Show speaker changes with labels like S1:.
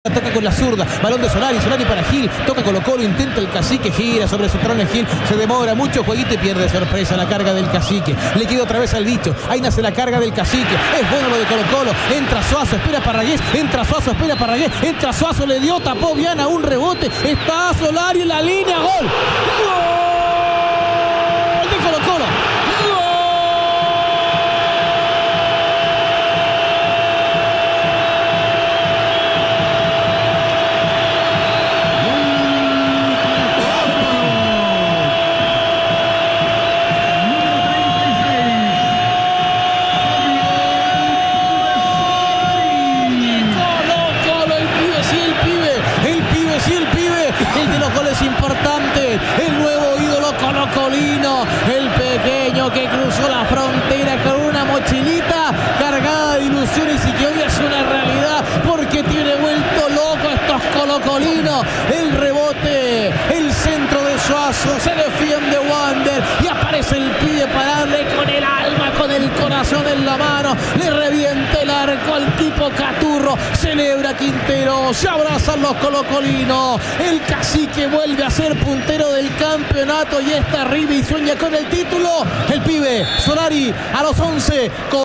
S1: Toca con la zurda, balón de Solari para Gil, toca Colo-Colo, intenta el Cacique, gira sobre su trono Gil, se demora mucho, jueguito y pierde sorpresa la carga del Cacique, le queda otra vez al bicho, ahí nace la carga del Cacique, es bueno lo de Colo-Colo, entra Suazo, espera Parragués, entra Suazo, espera Parragués, entra Suazo, le dio, tapó Viana, un rebote, está Solari en la línea, gol, gol de Colo-Colo. Importante, el nuevo ídolo colocolino, el pequeño que cruzó la frontera con una mochilita cargada de ilusiones y que hoy es una realidad porque tiene vuelto loco a estos colocolinos. El rebote, el centro de Suazo, se defiende Wander y aparece el pibe para darle con el alma, con el corazón en la mano, le revienta el arco al tipo Caturro, celebra Quintero, se abrazan los colocolinos, el Cacique vuelve a ser puntero del campeonato y está arriba y sueña con el título, el pibe Solari a los 11.